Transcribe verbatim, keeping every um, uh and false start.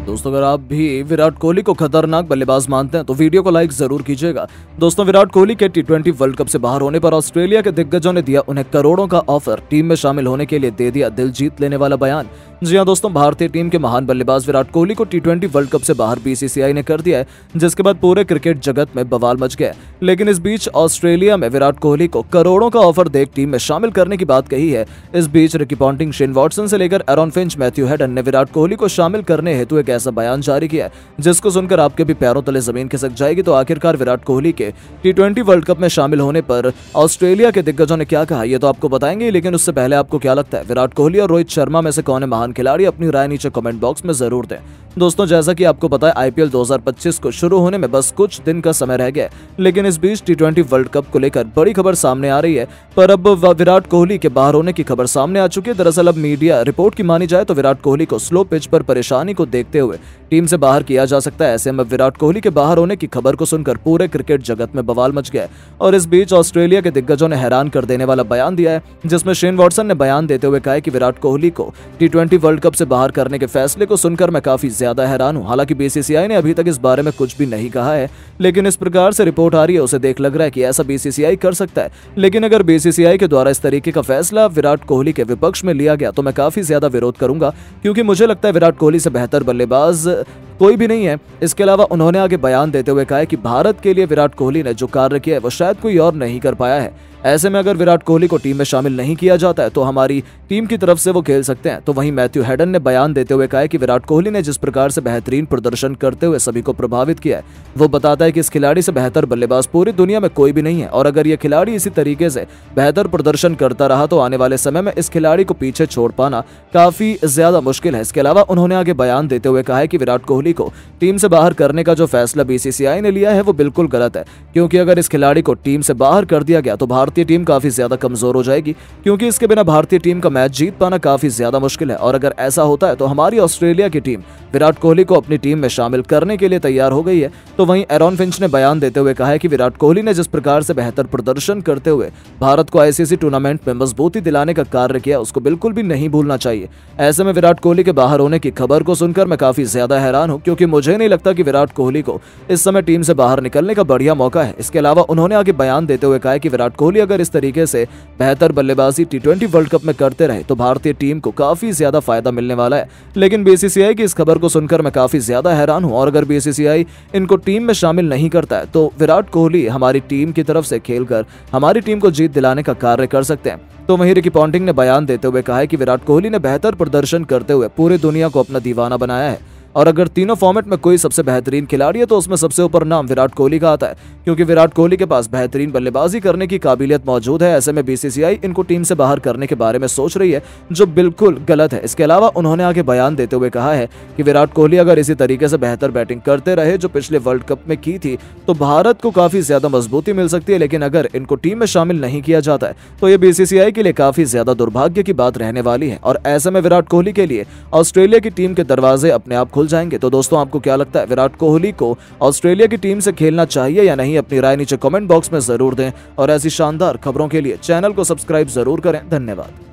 दोस्तों, अगर आप भी विराट कोहली को खतरनाक बल्लेबाज मानते हैं तो वीडियो को लाइक जरूर कीजिएगा। दोस्तों, विराट कोहली के टी ट्वेंटी वर्ल्ड कप से बाहर होने पर ऑस्ट्रेलिया के दिग्गजों ने दिया उन्हें करोड़ों का ऑफर। टीम में शामिल होने के लिए दे दिया दिल जीत लेने वाला बयान। जी हां दोस्तों, भारतीय टीम के महान बल्लेबाज विराट कोहली को टी ट्वेंटी वर्ल्ड कप से बाहर बी सी सी आई ने कर दिया है, जिसके बाद पूरे क्रिकेट जगत में बवाल मच गया। लेकिन इस बीच ऑस्ट्रेलिया में विराट कोहली को करोड़ों का ऑफर देख टीम में शामिल करने की बात कही है। इस बीच रिकी पॉन्टिंग, शेन वॉटसन से लेकर एरॉन फिंच, मैथ्यू हेडन ने विराट कोहली को शामिल करने हेतु एक ऐसा बयान जारी किया है जिसको सुनकर आपके भी पैरों तले जमीन खिसक जाएगी। तो आखिरकार विराट कोहली के टी ट्वेंटी वर्ल्ड कप में शामिल होने पर ऑस्ट्रेलिया के दिग्गजों ने क्या कहा, ये तो आपको बताएंगे। लेकिन उससे पहले आपको क्या लगता है, विराट कोहली और रोहित शर्मा में से कौन है महान खिलाड़ी? अपनी राय नीचे कमेंट बॉक्स में जरूर दें। दोस्तों, जैसा कि आपको पता है, आई पी एल दो हज़ार पच्चीस को शुरू होने में बस कुछ दिन का समय रह गया है। लेकिन इस बीच टी ट्वेंटी वर्ल्ड कप को लेकर बड़ी खबर सामने आ रही है। पर अब विराट कोहली के बाहर होने की खबर सामने आ चुकी है। दरअसल अब मीडिया रिपोर्ट की मानी जाए तो विराट कोहली को स्लो पिच पर परेशानी को देखते हुए टीम से बाहर किया जा सकता है। ऐसे में विराट कोहली के बाहर होने की खबर को सुनकर पूरे क्रिकेट जगत में बवाल मच गया है। और इस बीच ऑस्ट्रेलिया के दिग्गजों ने हैरान कर देने वाला बयान दिया है, जिसमें शेन वॉटसन ने बयान देते हुए कहा है कि विराट कोहली को टी ट्वेंटी वर्ल्ड कप से बाहर करने के फैसले को सुनकर मैं काफी ज्यादा हैरान हूं। हालांकि बी सी सी आई ने अभी तक इस बारे में कुछ भी नहीं कहा है, लेकिन इस प्रकार से रिपोर्ट आ रही है, उसे देख लग रहा है कि ऐसा बी सी सी आई कर सकता है। लेकिन अगर बी सी सी आई के द्वारा इस तरीके का फैसला विराट कोहली के विपक्ष में लिया गया तो मैं काफी ज्यादा विरोध करूंगा, क्योंकि मुझे लगता है विराट कोहली से बेहतर बल्लेबाज कोई भी नहीं है। इसके अलावा उन्होंने आगे बयान देते हुए कहा है कि भारत के लिए विराट कोहली ने जो कार्य किया है वो शायद कोई और नहीं कर पाया है। ऐसे में अगर विराट कोहली को टीम में शामिल नहीं किया जाता है तो हमारी टीम की तरफ से वो खेल सकते हैं। तो वहीं मैथ्यू हेडन ने बयान देते हुए कहा है कि विराट कोहली ने जिस प्रकार से बेहतरीन प्रदर्शन करते हुए सभी को प्रभावित किया है, वो बताता है कि इस खिलाड़ी से बेहतर बल्लेबाज पूरी दुनिया में कोई भी नहीं है। और अगर ये खिलाड़ी इसी तरीके से बेहतर प्रदर्शन करता रहा तो आने वाले समय में इस खिलाड़ी को पीछे छोड़ पाना काफी ज्यादा मुश्किल है। इसके अलावा उन्होंने आगे बयान देते हुए कहा है कि विराट कोहली को टीम से बाहर करने का जो फैसला बी सी सी आई ने लिया है वो बिल्कुल गलत है, क्योंकि अगर इस खिलाड़ी को टीम से बाहर कर दिया गया तो भारतीय टीम काफी ज्यादा कमजोर हो जाएगी, क्योंकि इसके बिना भारतीय टीम का मैच जीत पाना काफी ज्यादा मुश्किल है। और अगर ऐसा होता है तो हमारी ऑस्ट्रेलिया की टीम विराट कोहली को अपनी टीम में शामिल करने के लिए तैयार हो गई है। तो वहीं एरॉन फिंच ने बयान देते हुए कहा है कि विराट कोहली ने जिस प्रकार से बेहतर प्रदर्शन करते हुए भारत को आई सी सी टूर्नामेंट में मजबूती दिलाने का कार्य किया, उसको बिल्कुल भी नहीं भूलना चाहिए। ऐसे में विराट कोहली के बाहर होने की खबर को सुनकर मैं काफी ज्यादा हैरान हूं, क्योंकि मुझे नहीं लगता कि विराट कोहली को इस समय टीम से बाहर निकलने का बढ़िया मौका है। इसके अलावा उन्होंने आगे बयान देते हुए कहा है कि विराट कोहली अगर इस तरीके से बेहतर बल्लेबाजी टी ट्वेंटी वर्ल्ड कप में करते रहे तो भारतीय टीम को काफी ज्यादा फायदा मिलने वाला है। लेकिन बी सी सी आई की इस खबर को सुनकर मैं काफी ज्यादा हैरान हूं। और अगर बी सी सी आई इनको टीम में शामिल नहीं करता है तो विराट कोहली हमारी टीम की तरफ से खेलकर हमारी टीम को जीत दिलाने का कार्य कर सकते हैं। तो वहीं रिकी पॉन्टिंग ने बयान देते हुए कहा है कि विराट कोहली ने बेहतर प्रदर्शन करते हुए पूरी दुनिया को अपना दीवाना बनाया है। और अगर तीनों फॉर्मेट में कोई सबसे बेहतरीन खिलाड़ी है तो उसमें सबसे ऊपर नाम विराट कोहली का आता है, क्योंकि विराट कोहली के पास बेहतरीन बल्लेबाजी करने की काबिलियत मौजूद है। ऐसे में बी सी सी आई इनको टीम से बाहर करने के बारे में सोच रही है, जो बिल्कुल गलत है। इसके अलावा उन्होंने आगे बयान देते हुए कहा है कि विराट कोहली अगर इसी तरीके से बेहतर बैटिंग करते रहे जो पिछले वर्ल्ड कप में की थी तो भारत को काफी ज्यादा मजबूती मिल सकती है। लेकिन अगर इनको टीम में शामिल नहीं किया जाता है तो ये बी सी सी आई के लिए काफी ज्यादा दुर्भाग्य की बात रहने वाली है। और ऐसे में विराट कोहली के लिए ऑस्ट्रेलिया की टीम के दरवाजे अपने आप खुल जाएंगे। तो दोस्तों, आपको क्या लगता है, विराट कोहली को ऑस्ट्रेलिया की टीम से खेलना चाहिए या नहीं? अपनी राय नीचे कमेंट बॉक्स में जरूर दें और ऐसी शानदार खबरों के लिए चैनल को सब्सक्राइब जरूर करें। धन्यवाद।